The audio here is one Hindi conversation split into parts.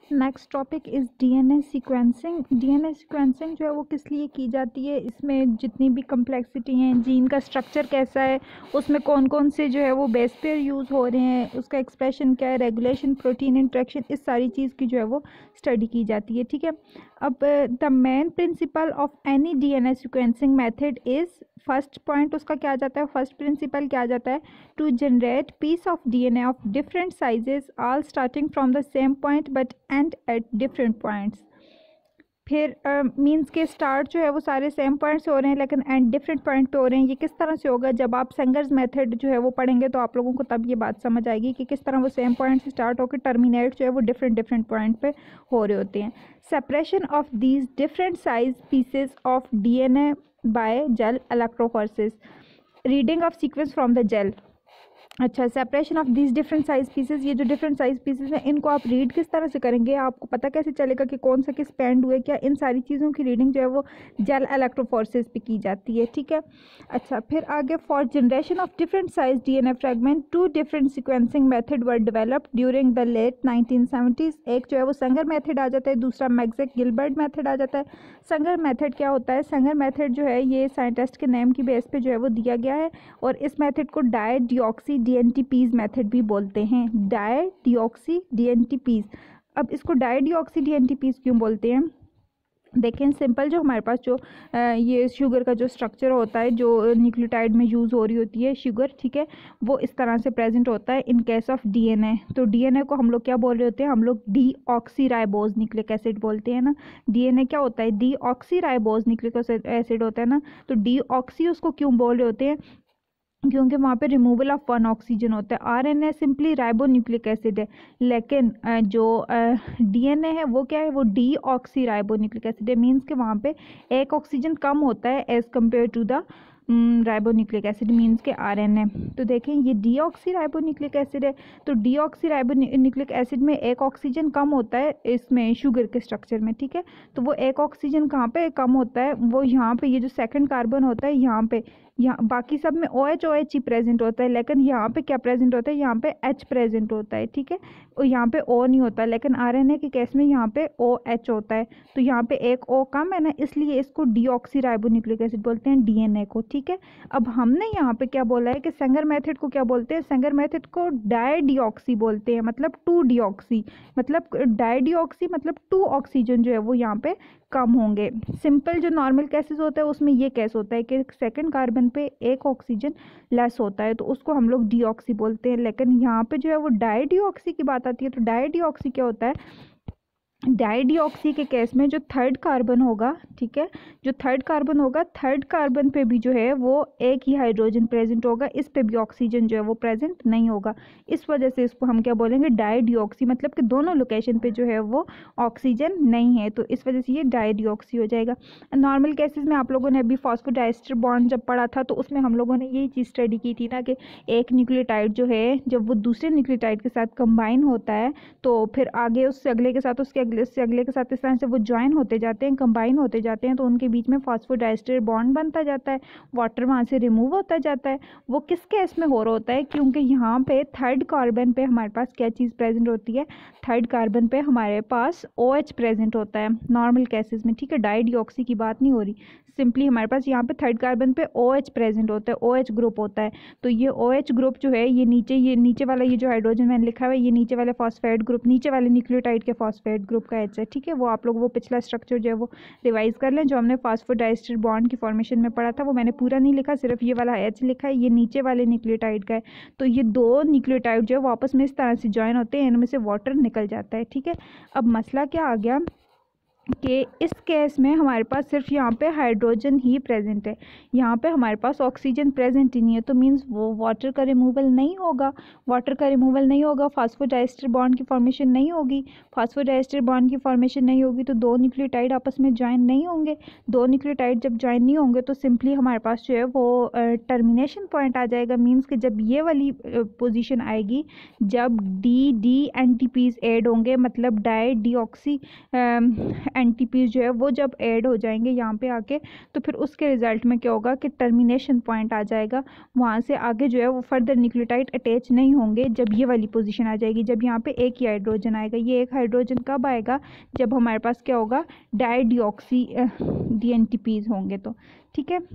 Next topic is DNA sequencing. DNA sequencing जो है वो किस लिए की जाती है, इसमें जितनी भी कम्प्लेक्सिटी हैं, जीन का स्ट्रक्चर कैसा है, उसमें कौन कौन से जो है वो बेस पेयर यूज़ हो रहे हैं, उसका एक्सप्रेशन क्या है, रेगुलेशन, प्रोटीन इंट्रैक्शन, इस सारी चीज़ की जो है वो स्टडी की जाती है। ठीक है, अब the main principle of any DNA sequencing method is, first point उसका क्या आ जाता है, फर्स्ट प्रिंसिपल क्या आ जाता है, to generate piece of DNA of different sizes all starting from the same point but end at different points. फिर मीन्स के स्टार्ट जो है वो सारे सेम पॉइंट से हो रहे हैं लेकिन एंड डिफरेंट पॉइंट पे हो रहे हैं। ये किस तरह से होगा, जब आप सेंगर्स मेथड जो है वो पढ़ेंगे तो आप लोगों को तब ये बात समझ आएगी कि किस तरह वो सेम पॉइंट से स्टार्ट होकर टर्मिनेट जो है वो डिफरेंट डिफरेंट पॉइंट पे हो रहे होते हैं। Separation of these different size pieces of DNA by gel electrophoresis, reading of sequence from the gel. अच्छा, separation of this different size pieces, ये जो डिफरेंट साइज पीसेस हैं इनको आप रीड किस तरह से करेंगे, आपको पता कैसे चलेगा कि कौन सा किस बैंड हुए क्या, इन सारी चीज़ों की रीडिंग जो है वो जेल इलेक्ट्रोफोरेसिस पे की जाती है। ठीक है, अच्छा फिर आगे, for generation of different size DNA fragment two different sequencing method were developed during the late 1970s। एक जो है वो संगर मेथड आ जाता है, दूसरा मैक्सवेल गिलबर्ट मेथड आ जाता है। संगर मेथड क्या होता है, संगर मेथड जो है ये साइंटिस्ट के नेम की बेस पे जो है वो दिया गया है और इस मेथड को डाई डिऑक्सी डीएनटीपीज मेथड भी बोलते हैं, डाई डिऑक्सी डीएनटीपीज। अब इसको डाई डिऑक्सी डीएनटीपीज क्यों बोलते हैं, देखें सिंपल, जो हमारे पास जो ये शुगर का जो स्ट्रक्चर होता है जो न्यूक्लियोटाइड में यूज़ हो रही होती है शुगर, ठीक है, वो इस तरह से प्रेजेंट होता है इन केस ऑफ डीएनए। तो डीएनए को हम लोग क्या बोल रहे होते हैं, हम लोग डीऑक्सीराइबोज न्यूक्लिक एसिड बोलते हैं ना। डीएनए क्या होता है, डीऑक्सीराइबोज न्यूक्लिक एसिड होता है ना। तो डीऑक्सी उसको क्यों बोल रहे होते हैं, क्योंकि वहाँ पे रिमूवल ऑफ वन ऑक्सीजन होता है। आरएनए सिंपली राइबोन्यूक्लिक एसिड है, लेकिन जो डीएनए है वो क्या है, वो डीऑक्सी राइबोन्यूक्लिक एसिड है। मीन्स कि वहाँ पे एक ऑक्सीजन कम होता है as compared to the ribonucleic acid, means के आरएनए। तो देखें ये डीऑक्सी राइबोन्यूक्लिक एसिड है, तो डीऑक्सी राइबोन्यूक्लिक एसिड में एक ऑक्सीजन कम होता है इसमें शुगर के स्ट्रक्चर में। ठीक है, तो वो एक ऑक्सीजन कहाँ पे कम होता है, वो यहाँ पे ये जो सेकंड कार्बन होता है यहाँ पे, यहाँ बाकी सब में OH ही प्रेजेंट होता है, लेकिन यहाँ पे क्या प्रेजेंट होता है, यहाँ पे H प्रेजेंट होता है। ठीक है, और यहाँ पे O नहीं होता, लेकिन आरएनए के केस में यहाँ पे OH होता है। तो यहाँ पे एक O कम है ना, इसलिए इसको डीऑक्सी राइबोन्यूक्लिक एसिड बोलते हैं, डीएनए को। ठीक है, अब हमने यहाँ पे क्या बोला है कि सेंगर मेथड को क्या बोलते हैं, सेंगर मेथड को डाई डिऑक्सी बोलते हैं, मतलब 2 डिऑक्सी, मतलब डाई डिऑक्सी मतलब 2 ऑक्सीजन जो है वो यहाँ पे कम होंगे। सिंपल जो नॉर्मल केसेस होता है उसमें ये केस होता है कि सेकंड कार्बन पे एक ऑक्सीजन लेस होता है, तो उसको हम लोग डीऑक्सी बोलते हैं। लेकिन यहाँ पे जो है वो डाई डिऑक्सी की बात आती है, तो डाई डिऑक्सी क्या होता है, डाई डिऑक्सी के केस में जो थर्ड कार्बन होगा, ठीक है, जो थर्ड कार्बन होगा, थर्ड कार्बन पे भी जो है वो एक ही हाइड्रोजन प्रेजेंट होगा, इस पे भी ऑक्सीजन जो है वो प्रेजेंट नहीं होगा। इस वजह से इसको हम क्या बोलेंगे, डाई डिऑक्सी, मतलब कि दोनों लोकेशन पे जो है वो ऑक्सीजन नहीं है, तो इस वजह से ये डाई डिऑक्सी हो जाएगा। नॉर्मल केसेस में आप लोगों ने अभी फॉस्फोडाइस्टर बॉन्ड जब पढ़ा था तो उसमें हम लोगों ने यही चीज़ स्टडी की थी ना कि एक न्यूक्लियोटाइड जो है जब वो दूसरे न्यूक्लियोटाइड के साथ कंबाइन होता है तो फिर आगे उससे अगले के साथ उसके से अगले के साथ इस तरह से वो ज्वाइन होते जाते हैं, कंबाइन होते जाते हैं, तो उनके बीच में फॉस्फोडाइस्टर बॉन्ड बनता जाता है, वाटर वहाँ से रिमूव होता जाता है। वो किस केस में हो रहा होता है, क्योंकि यहाँ पे थर्ड कार्बन पे हमारे पास क्या चीज़ प्रेजेंट होती है, थर्ड कार्बन पे हमारे पास OH प्रेजेंट होता है नॉर्मल केसेस में। ठीक है, डाई डिऑक्सी की बात नहीं हो रही, सिंपली हमारे पास यहाँ पे थर्ड कार्बन पे OH प्रेजेंट होता है, OH ग्रुप होता है। तो ये OH ग्रुप जो है ये नीचे वाला ये जो हाइड्रोजन मैंने लिखा हुआ है, ये नीचे वाले फॉस्फेट ग्रुप, नीचे वाले न्यूक्लियोटाइड के फॉस्फेट ग्रुप का H है। ठीक है, वो आप लोग वो पिछला स्ट्रक्चर जो है वो रिवाइज कर लें, जो हमने फॉस्फोडाइस्टर बॉन्ड की फॉर्मेशन में पढ़ा था, वो मैंने पूरा नहीं लिखा, सिर्फ ये वाला H लिखा है, ये नीचे वाले न्यूक्लियोटाइड का है। तो ये दो न्यूक्लियोटाइड जो है वो आपस में इस तरह से ज्वाइन होते हैं, इनमें से वाटर निकल जाता है। ठीक है, अब मसला क्या आ गया कि इस केस में हमारे पास सिर्फ यहाँ पे हाइड्रोजन ही प्रेजेंट है, यहाँ पे हमारे पास ऑक्सीजन प्रेजेंट ही नहीं है, तो मीन्स वो वाटर का रिमूवल नहीं होगा, वाटर का रिमूवल नहीं होगा, फॉस्फोडाइस्टर बॉन्ड की फॉर्मेशन नहीं होगी, फॉस्फोडाइस्टर बॉन्ड की फॉर्मेशन नहीं होगी तो दो न्यूक्लियोटाइड आपस में ज्वाइन नहीं होंगे। दो न्यूक्लियोटाइड जब ज्वाइन नहीं होंगे तो सिंपली हमारे पास जो है वो टर्मिनेशन पॉइंट आ जाएगा। मीन्स कि जब ये वाली पोजिशन आएगी, जब D N T Ps add होंगे, मतलब डाई डिऑक्सी एनटीपीज जो है वो जब ऐड हो जाएंगे यहाँ पे आके, तो फिर उसके रिजल्ट में क्या होगा कि टर्मिनेशन पॉइंट आ जाएगा, वहाँ से आगे जो है वो फर्दर न्यूक्लियोटाइड अटैच नहीं होंगे जब ये वाली पोजीशन आ जाएगी, जब यहाँ पे एक ही हाइड्रोजन आएगा। ये एक हाइड्रोजन कब आएगा, जब हमारे पास क्या होगा, डाइडिऑक्सी डीएनटीपीज होंगे तो। ठीक है,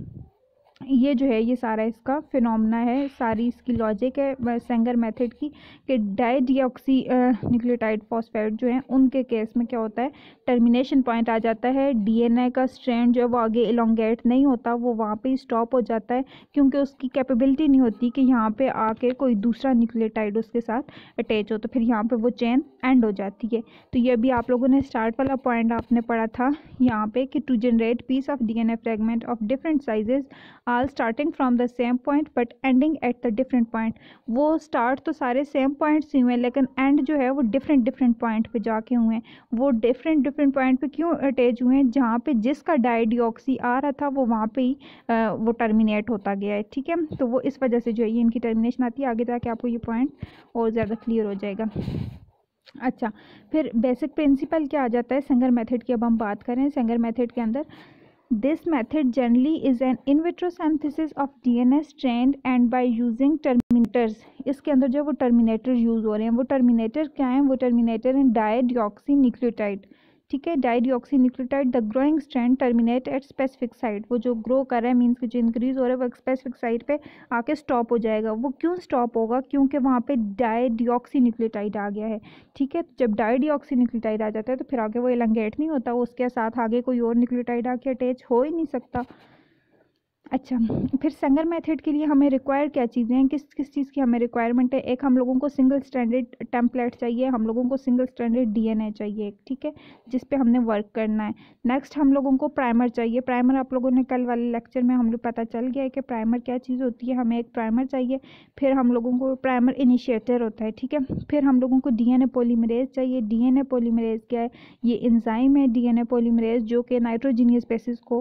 ये जो है ये सारा इसका फिनोमेना है, सारी इसकी लॉजिक है सेंगर मेथड की, कि डाइडिऑक्सी न्यूक्लियोटाइड फॉस्फेट जो है उनके केस में क्या होता है, टर्मिनेशन पॉइंट आ जाता है, डीएनए का स्ट्रैंड जो है वो आगे इलोंगेट नहीं होता, वो वहाँ पे ही स्टॉप हो जाता है, क्योंकि उसकी कैपेबिलिटी नहीं होती कि यहाँ पे आके कोई दूसरा न्यूक्लियोटाइड उसके साथ अटैच हो, तो फिर यहाँ पे वो चेन एंड हो जाती है। तो ये भी आप लोगों ने स्टार्ट वाला पॉइंट आपने पढ़ा था यहाँ पे कि to generate piece of DNA fragment of different sizes all starting from the same point but ending at the different point। वो स्टार्ट तो सारे सेम पॉइंट्स ही हुए लेकिन एंड जो है वो डिफरेंट पॉइंट पे जाके हुए हैं। वो डिफरेंट पॉइंट पे क्यों अटैच हुए हैं, जहाँ पे जिसका डाइडिऑक्सी आ रहा था वो वहाँ पे ही वो टर्मिनेट होता गया है। ठीक है, तो वो इस वजह से जो है ये इनकी टर्मिनेशन आती है। आगे जाके आपको ये पॉइंट और ज़्यादा क्लियर हो जाएगा। अच्छा, फिर बेसिक प्रिंसिपल क्या आ जाता है सेंगर मेथड की। अब हम बात करें सेंगर मेथड के अंदर, this method generally is an in vitro synthesis of DNA strand and by using terminators। इसके अंदर जो वो टर्मिनेटर यूज़ हो रहे हैं, वो टर्मिनेटर क्या है, वो टर्मिनेटर हैं डाइडिऑक्सी न्यूक्लियोटाइड। ठीक है, dideoxy nucleotide the growing strand terminate at specific site. वो जो ग्रो कर रहा है मीन्स कि जो इंक्रीज हो रहा है वो एक स्पेसिफिक साइट पे आके स्टॉप हो जाएगा। वो क्यों स्टॉप होगा, क्योंकि वहाँ पे डाइडिऑक्सी न्यूक्लियोटाइड आ गया है। ठीक है, जब डाइडिऑक्सी न्यूक्लियोटाइड आ जाता है तो फिर आगे वो एलंगेट नहीं होता, उसके साथ आगे कोई और न्यूक्लियोटाइड आके अटैच हो ही नहीं सकता। अच्छा, फिर सेंगर मेथड के लिए हमें रिक्वायर क्या चीज़ें हैं, किस किस चीज़ की हमें रिक्वायरमेंट है। एक, हम लोगों को सिंगल स्टैंडर्ड टेम्पलेट चाहिए, हम लोगों को सिंगल स्टैंडर्ड डीएनए चाहिए। ठीक है, जिस पे हमने वर्क करना है। नेक्स्ट, हम लोगों को प्राइमर चाहिए। प्राइमर आप लोगों ने कल वाले लेक्चर में हम लोग पता चल गया है कि प्राइमर क्या चीज़ होती है, हमें एक प्राइमर चाहिए। फिर हम लोगों को प्राइमर इनिशिएटर होता है। ठीक है, फिर हम लोगों को डीएनए पॉलीमरेज चाहिए। डीएनए पॉलीमरेज क्या है, ये एंजाइम है डीएनए पॉलीमरेज जो कि नाइट्रोजीनियस बेसिस को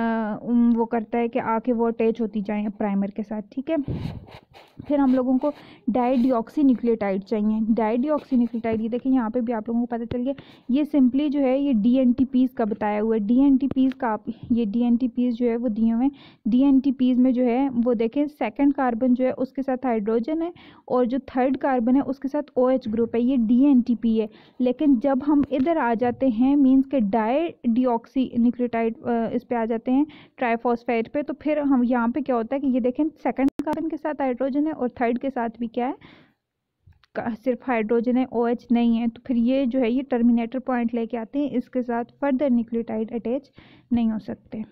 वो करता है कि आके वो अटैच होती जाएं प्राइमर के साथ। ठीक है, फिर हम लोगों को डाइडिऑक्सी न्यूक्लियोटाइड चाहिए। डाइडिऑक्सी न्यूक्लियोटाइड, ये देखिए यहाँ पे भी आप लोगों को पता चल गया, ये सिंपली जो है ये डीएनटीपीज का बताया हुआ है। डीएनटीपीज का ये डीएनटीपीज जो है वो दिए हुए हैं। डीएनटीपीज में जो है वो देखें सेकंड कार्बन जो है उसके साथ हाइड्रोजन है और जो थर्ड कार्बन है उसके साथ OH ग्रुप है, ये डीएनटीपी है। लेकिन जब हम इधर आ जाते हैं मीन्स के डाइडिऑक्सी न्यूक्लियोटाइड इस पे आ जाते हैं ट्राइफॉस्फेट पे, तो फिर हम यहाँ पे क्या होता है कि ये देखें सेकंड कार्बन के साथ हाइड्रोजन है और थर्ड के साथ भी क्या है, सिर्फ हाइड्रोजन है, OH नहीं है। तो फिर ये जो है ये टर्मिनेटर पॉइंट लेके आते हैं, इसके साथ फर्दर न्यूक्लियोटाइड अटैच नहीं हो सकते।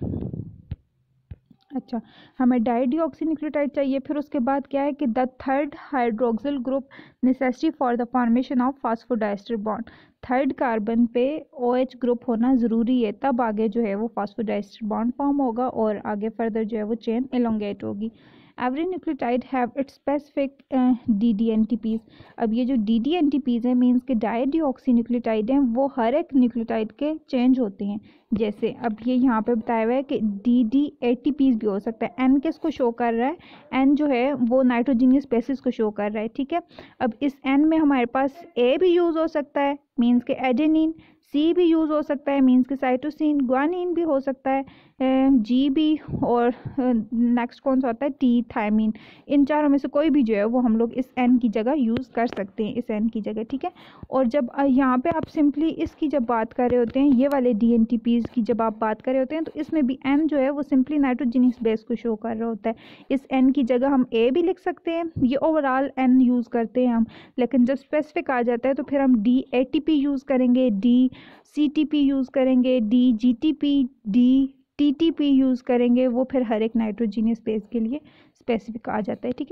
अच्छा, हमें डाइडिऑक्सी न्यूक्लियोटाइड चाहिए। फिर उसके बाद क्या है कि the third hydroxyl group necessary for the formation of phosphodiester bond. Third carbon पे OH ग्रुप होना ज़रूरी है, तब आगे जो है वो फास्फोडाइस्टर बॉन्ड फॉर्म होगा और आगे फर्दर जो है वो चेन एलोंगेट होगी। Every nucleotide have its specific DDNTPs। अब ये जो DDNTPs हैं मीन्स के डाइडिऑक्सी न्यूक्लियोटाइड हैं, वो हर एक न्यूक्लियोटाइड के चेंज होते हैं। जैसे अब ये यहाँ पे बताया हुआ है कि DDATPs भी हो सकता है। N किसको शो कर रहा है, N जो है वो नाइट्रोजीनियस बेसिस को शो कर रहा है। ठीक है, अब इस N में हमारे पास A भी यूज़ हो सकता है मीन्स के एडेनिन, C भी यूज़ हो सकता है मीन्स के साइटोसिन, ग्वानिन भी हो सकता है, G भी, और नेक्स्ट कौन सा होता है, T थायमिन। इन चारों में से कोई भी जो है वो हम लोग इस N की जगह यूज़ कर सकते हैं, इस N की जगह। ठीक है, और जब यहाँ पे आप सिंपली इसकी जब बात कर रहे होते हैं, ये वाले DNTPs की जब आप बात कर रहे होते हैं, तो इसमें भी N जो है वो सिंपली नाइट्रोजीनियस बेस को शो कर रहा होता है। इस N की जगह हम A भी लिख सकते हैं, ये ओवरऑल N यूज़ करते हैं हम। लेकिन जब स्पेसिफिक आ जाता है तो फिर हम DATP यूज़ करेंगे, DCTP यूज़ करेंगे, DGTP, DTTP यूज़ करेंगे। वो फिर हर एक नाइट्रोजीनियस बेस के लिए स्पेसिफिक आ जाता है। ठीक है,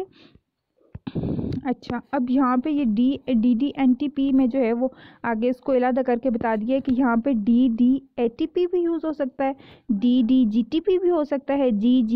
अच्छा, अब यहाँ पे ये DDNTP में जो है वो आगे इसको अलग करके बता दिया कि यहाँ पे DDATP भी यूज़ हो सकता है, DDGTP भी हो सकता है,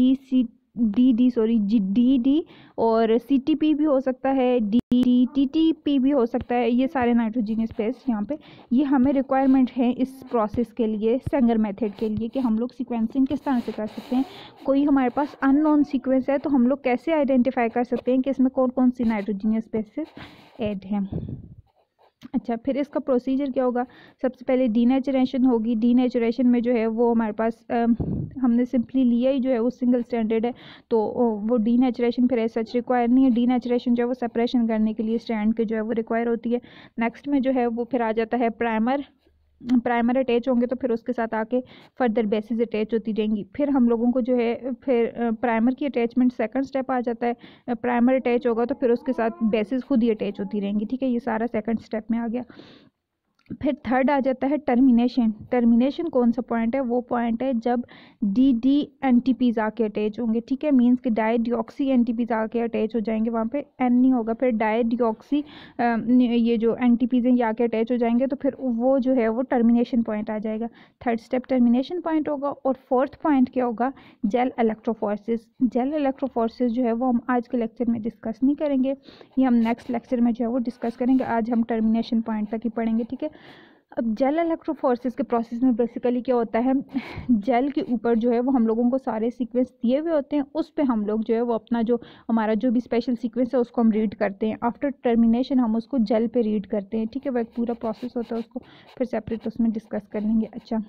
DD और CTP भी हो सकता है, DTTP भी हो सकता है। ये सारे नाइट्रोजीनियस बेस यहाँ पे ये हमें रिक्वायरमेंट है इस प्रोसेस के लिए, सेंगर मेथड के लिए, कि हम लोग सीक्वेंसिंग किस तरह से कर सकते हैं। कोई हमारे पास अननोन सीक्वेंस है तो हम लोग कैसे आइडेंटिफाई कर सकते हैं कि इसमें कौन कौन सी नाइट्रोजीनियस बेसेस ऐड हैं। अच्छा, फिर इसका प्रोसीजर क्या होगा? सबसे पहले डीनेचुरेशन होगी। डीनेचुरेशन में जो है वो हमारे पास हमने सिंपली लिया ही जो है वो सिंगल स्टैंडर्ड है, तो वो डीनेचुरेशन फिर ऐसा रिक्वायर नहीं है। डीनेचुरेशन जो है वो सेपरेशन करने के लिए स्टैंड के जो है वो रिक्वायर होती है। नेक्स्ट में जो है वो फिर आ जाता है प्राइमर। प्राइमर अटैच होंगे तो फिर उसके साथ आके फर्दर बेसिस अटैच होती रहेंगी। फिर हम लोगों को जो है फिर प्राइमर की अटैचमेंट सेकंड स्टेप आ जाता है। प्राइमर अटैच होगा तो फिर उसके साथ बेसिस खुद ही अटैच होती रहेंगी। ठीक है, ये सारा सेकंड स्टेप में आ गया। फिर थर्ड आ जाता है टर्मिनेशन। टर्मिनेशन कौन सा पॉइंट है? वो पॉइंट है जब डी डी एंटीपीज आके अटैच होंगे। ठीक है, मींस कि डाई डिऑक्सी एंटीपीज आके अटैच हो जाएंगे, वहाँ पे एन नहीं होगा। फिर डाई डिऑक्सी ये जो एंटीपीज हैं ये आके अटैच हो जाएंगे, तो फिर वो जो है वो टर्मिनेशन पॉइंट आ जाएगा। थर्ड स्टेप टर्मिनेशन पॉइंट होगा। और फोर्थ पॉइंट क्या होगा? Gel electrophoresis. जेल इलेक्ट्रोफोरेसिस जो है वो हम आज के लेक्चर में डिस्कस नहीं करेंगे, ये हम नेक्स्ट लेक्चर में जो है वो डिस्कस करेंगे। आज हम टर्मिनेशन पॉइंट तक ही पढ़ेंगे। ठीक है, अब जेल इलेक्ट्रोफोरेसिस के प्रोसेस में बेसिकली क्या होता है, जेल के ऊपर जो है वो हम लोगों को सारे सीक्वेंस दिए हुए होते हैं, उस पे हम लोग जो है वो अपना जो हमारा जो भी स्पेशल सीक्वेंस है उसको हम रीड करते हैं। आफ्टर टर्मिनेशन हम उसको जेल पे रीड करते हैं। ठीक है, वो एक पूरा प्रोसेस होता है, उसको फिर सेपरेट उसमें डिस्कस कर लेंगे। अच्छा,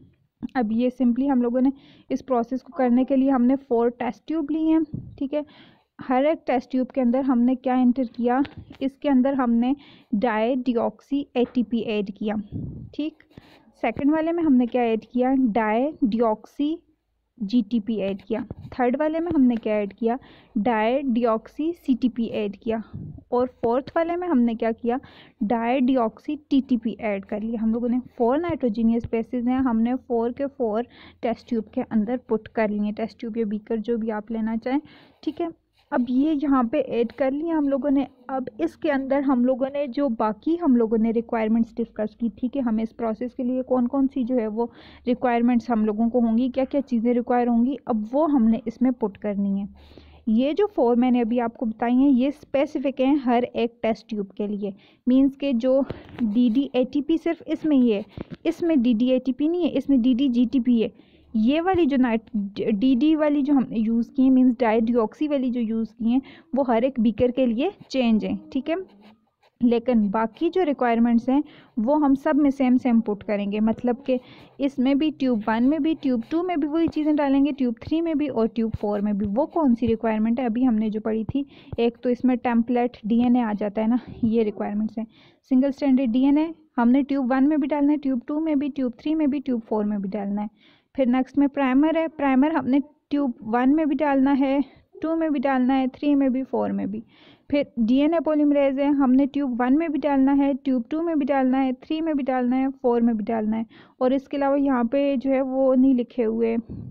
अब ये सिंपली हम लोगों ने इस प्रोसेस को करने के लिए हमने 4 टेस्ट ट्यूब ली हैं। ठीक है, हर एक टेस्ट ट्यूब के अंदर हमने क्या एंटर किया? इसके अंदर हमने डाई डिऑक्सी एटीपी ऐड किया। ठीक, सेकंड वाले में हमने क्या ऐड किया? डाई डिऑक्सी जीटीपी ऐड किया। थर्ड वाले में हमने क्या ऐड किया? डाई डिऑक्सी सीटीपी ऐड किया। और फोर्थ वाले में हमने क्या किया? डाई डिऑक्सी टीटीपी ऐड कर लिया। हम लोगों ने 4 नाइट्रोजीनियस बेसिस हैं, हमने 4 के 4 टेस्ट ट्यूब के अंदर पुट कर लिए। टेस्ट ट्यूब या बीकर जो भी आप लेना चाहें। ठीक है, अब ये यहाँ पे ऐड कर लिया हम लोगों ने। अब इसके अंदर हम लोगों ने जो बाकी हम लोगों ने रिक्वायरमेंट्स डिस्कस की थी कि हमें इस प्रोसेस के लिए कौन कौन सी जो है वो रिक्वायरमेंट्स हम लोगों को होंगी, क्या क्या चीज़ें रिक्वायर होंगी, अब वो हमने इसमें पुट करनी है। ये जो 4 मैंने अभी आपको बताई हैं ये स्पेसिफिक हैं हर एक टेस्ट ट्यूब के लिए। मींस के जो D D A T P सिर्फ इसमें ही है, इसमें D D A T P नहीं है, इसमें D D G T P है। ये वाली जो डी डी वाली जो हमने यूज़ की है, मींस डाई डिऑक्सी वाली जो यूज़ की हैं, वो हर एक बीकर के लिए चेंज है। ठीक है, लेकिन बाकी जो रिक्वायरमेंट्स हैं वो हम सब में सेम सेम पुट करेंगे। मतलब कि इसमें भी ट्यूब 1 में भी, ट्यूब 2 में भी वही चीज़ें डालेंगे, ट्यूब 3 में भी और ट्यूब 4 में भी। वो कौन सी रिक्वायरमेंट है? अभी हमने जो पढ़ी थी, एक तो इसमें टेम्पलेट डीएनए आ जाता है ना, ये रिक्वायरमेंट्स हैं। सिंगल स्टैंडर्ड डीएनए हमने ट्यूब 1 में भी डालना है, ट्यूब 2 में भी, ट्यूब 3 में भी, ट्यूब 4 में भी डालना है। फिर नेक्स्ट में प्राइमर है। प्राइमर हमने ट्यूब 1 में भी डालना है, 2 में भी डालना है, 3 में भी, 4 में भी। फिर डीएनए पॉलीमरेज है, हमने ट्यूब 1 में भी डालना है, ट्यूब 2 में भी डालना है, 3 में भी डालना है, 4 में भी डालना है। और इसके अलावा यहाँ पे जो है वो नहीं लिखे हुए,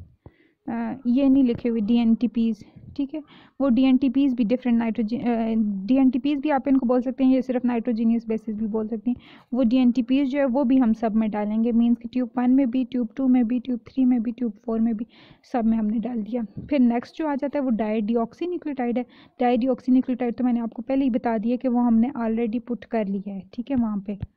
ये नहीं लिखे हुए डीएनटीपीज़। ठीक है, वो डीएनटीपीज़ भी डिफरेंट डीएनटीपीज़ भी आप इनको बोल सकते हैं, ये सिर्फ नाइट्रोजीनियस बेसिस भी बोल सकते हैं। वो डीएनटीपीज़ जो है वो भी हम सब में डालेंगे। मींस कि ट्यूब 1 में भी, ट्यूब 2 में भी, ट्यूब 3 में भी, ट्यूब 4 में भी, सब में हमने डाल दिया। फिर नेक्स्ट जो आ जाता है वो डाई डिऑक्सी न्यूक्लियोटाइड है। डाई डिऑक्सी न्यूक्लियोटाइड तो मैंने आपको पहले ही बता दिया कि वो हमने ऑलरेडी पुट कर लिया है। ठीक है, वहाँ पे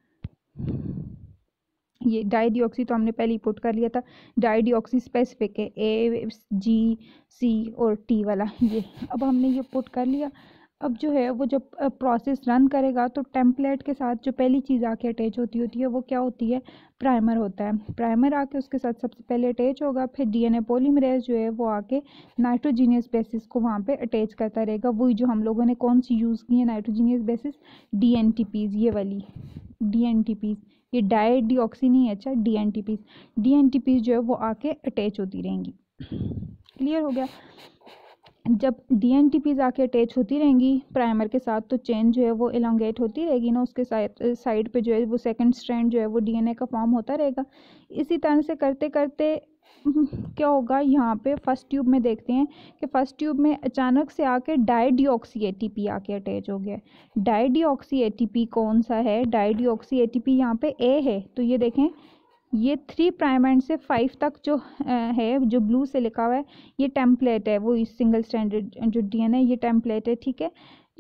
ये डाई डिऑक्सी तो हमने पहले ही पुट कर लिया था। डाई डिऑक्सी स्पेसिफिक है, ए जी सी और टी वाला, ये अब हमने ये पुट कर लिया। अब जो है वो जब प्रोसेस रन करेगा तो टेम्पलेट के साथ जो पहली चीज़ आके अटैच होती है वो क्या होती है? प्राइमर होता है। प्राइमर आके उसके साथ सबसे पहले अटैच होगा, फिर डीएनए पॉलीमरेज जो है वो आके नाइट्रोजीनियस बेसिस को वहाँ पे अटैच करता रहेगा। वही जो हम लोगों ने कौन सी यूज़ की है नाइट्रोजीनियस बेसिस, डीएनटीपीज़, ये वाली डीएनटीपीज़, ये डाई डिऑक्सी नहीं है। अच्छा, डीएनटीपीज़, डीएनटीपीज़ जो है वो आके अटैच होती रहेंगी। क्लियर हो गया? जब डीएनटीपीज़ आके अटैच होती रहेंगी प्राइमर के साथ तो चेन जो है वो एलोंगेट होती रहेगी ना, उसके साइड पे जो है वो सेकंड स्ट्रैंड जो है वो डीएनए का फॉर्म होता रहेगा। इसी तरह से करते करते क्या होगा, यहाँ पे फर्स्ट ट्यूब में देखते हैं कि फर्स्ट ट्यूब में अचानक से आके डाई डिऑक्सी एटीपी आके अटैच हो गया। डाई डिऑक्सी एटीपी कौन सा है? डाई डिऑक्सी एटीपी यहाँ पे ए है, तो ये देखें ये 3 प्राइम एंड से 5 तक जो है, जो ब्लू से लिखा हुआ है, ये टेम्पलेट है। वो इस सिंगल स्टैंडर्ड जो डीएनए ये टेम्पलेट है। ठीक है,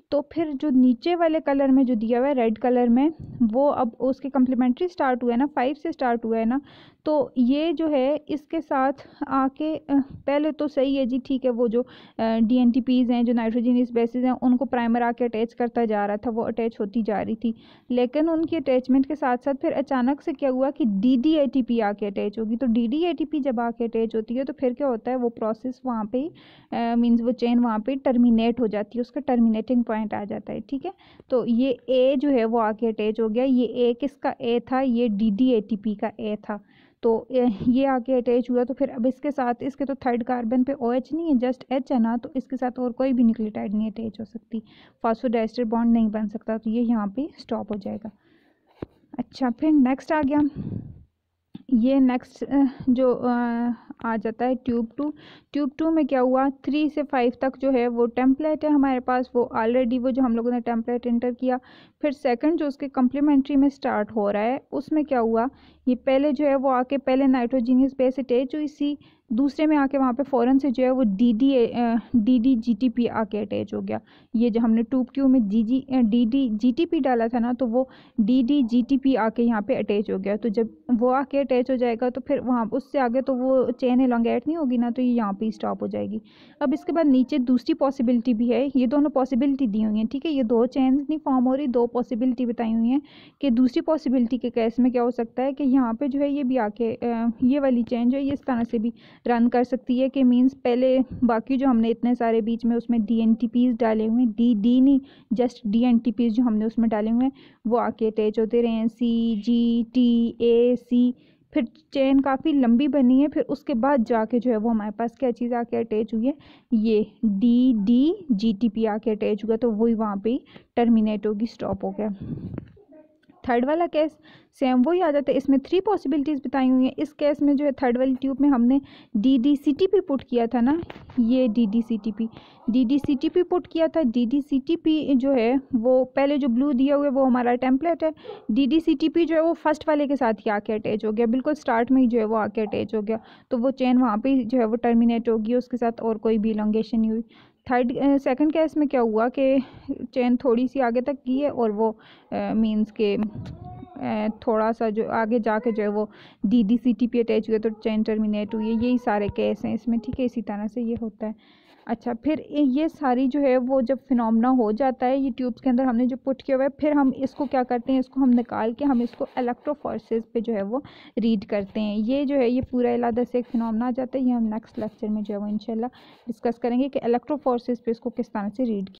तो फिर जो नीचे वाले कलर में जो दिया हुआ है रेड कलर में, वो अब उसके कम्प्लीमेंट्री स्टार्ट हुआ है ना, 5 से स्टार्ट हुआ है ना, तो ये जो है इसके साथ आके पहले तो सही है जी, ठीक है, वो जो DNTPs हैं, जो नाइट्रोजनियस बेसिस हैं, उनको प्राइमर आके अटैच करता जा रहा था, वो अटैच होती जा रही थी, लेकिन उनकी अटैचमेंट के साथ साथ फिर अचानक से क्या हुआ कि DDATP आके अटैच होगी। तो DDATP जब आके अटैच होती है तो फिर क्या होता है, वो प्रोसेस वहाँ पे ही मीन्स वो चेन वहाँ पे टर्मिनेट हो जाती है, उसका टर्मिनेटिंग पॉइंट आ जाता है, ठीक है। तो ये A जो है वो आके अटैच हो गया, ये A किसका A था, ये DDATP का A था, तो ये आके अटैच हुआ। तो फिर अब इसके साथ, इसके तो थर्ड कार्बन पे OH नहीं है, जस्ट H है ना, तो इसके साथ और कोई भी न्यूक्लियोटाइड नहीं अटैच हो सकती, फास्फोडाइस्टर बॉन्ड नहीं बन सकता, तो ये यहाँ पे स्टॉप हो जाएगा। अच्छा, फिर नेक्स्ट आ गया, ये नेक्स्ट जो आ जाता है ट्यूब टू में क्या हुआ, 3 से 5 तक जो है वो टेम्पलेट है हमारे पास, वो ऑलरेडी वो जो हम लोगों ने टेम्पलेट इंटर किया। फिर सेकंड जो उसके कम्प्लीमेंट्री में स्टार्ट हो रहा है, उसमें क्या हुआ, ये पहले जो है वो आके पहले नाइट्रोजीनियस बेस अटैच हुई सी, दूसरे में आके वहाँ पे फ़ौरन से जो है वो DDGTP आके अटैच हो गया। ये जो हमने ट्यूब क्यू में DDGTP डाला था ना, तो वो DDGTP आके यहाँ पे अटैच हो गया। तो जब वो आके अटैच हो जाएगा तो फिर वहाँ उससे आगे तो वो चेन एलोंगेट नहीं होगी ना, तो ये यहाँ पे स्टॉप हो जाएगी। अब इसके बाद नीचे दूसरी पॉसिबिलिटी भी है, ये दोनों पॉसिबिलिटी दी हुई हैं, ठीक है, ये दो चेन्स नहीं फॉर्म हो रही, दो पॉसिबिलिटी बताई हुई हैं कि दूसरी पॉसिबिलिटी के केस में क्या हो सकता है कि यहाँ पे जो है ये भी आके ये वाली चेन जो है ये इस तरह से भी रन कर सकती है कि मींस पहले बाकी जो हमने इतने सारे बीच में उसमें DNTPs डाले हुए हैं, डी नहीं, जस्ट DNTPs जो हमने उसमें डाले हुए हैं वो आके अटैच होते रहे हैं, CGTAC, फिर चेन काफ़ी लंबी बनी है, फिर उसके बाद जाके जो है वो हमारे पास क्या चीज़ आके अटैच हुई है, ये DDGTP आके अटैच हुआ, तो वही वहाँ पे टर्मिनेट होगी, स्टॉप हो गया। थर्ड वाला केस सेम वही आ जाता है, इसमें 3 पॉसिबिलिटीज़ बताई हुई हैं। इस केस में जो है थर्ड वाली ट्यूब में हमने DDCTP पुट किया था ना, ये DDCTP पुट किया था। DDCTP जो है वो पहले जो ब्लू दिया हुआ है वो हमारा टेम्पलेट है, DDCTP जो है वो फर्स्ट वाले के साथ ही आके अटैच हो गया, बिल्कुल स्टार्ट में ही जो है वो आके अटैच हो गया, तो वो चेन वहाँ पे जो है वो टर्मिनेट होगी, उसके साथ और कोई भी इलॉन्गेशन नहीं हुई। सेकंड केस में क्या हुआ कि चेन थोड़ी सी आगे तक की है और वो मींस के थोड़ा सा जो आगे जाके जो है वो DDCTP अटैच हुआ, तो चेन टर्मिनेट हुई है। यही सारे केस हैं इसमें, ठीक है, इसी तरह से ये होता है। अच्छा, फिर ये सारी जो है वो जब फिनोमेना हो जाता है ये ट्यूब्स के अंदर हमने जो पुट किया हुआ है, फिर हम इसको क्या करते हैं, इसको हम निकाल के हम इसको इलेक्ट्रोफोरेसिस पे जो है वो रीड करते हैं। ये जो है ये पूरा अलग से एक फिनोमेना आ जाता है, ये हम नेक्स्ट लेक्चर में जो है वो इंशाल्लाह डिस्कस करेंगे कि इलेक्ट्रोफोरेसिस पे इसको किस तरह से रीड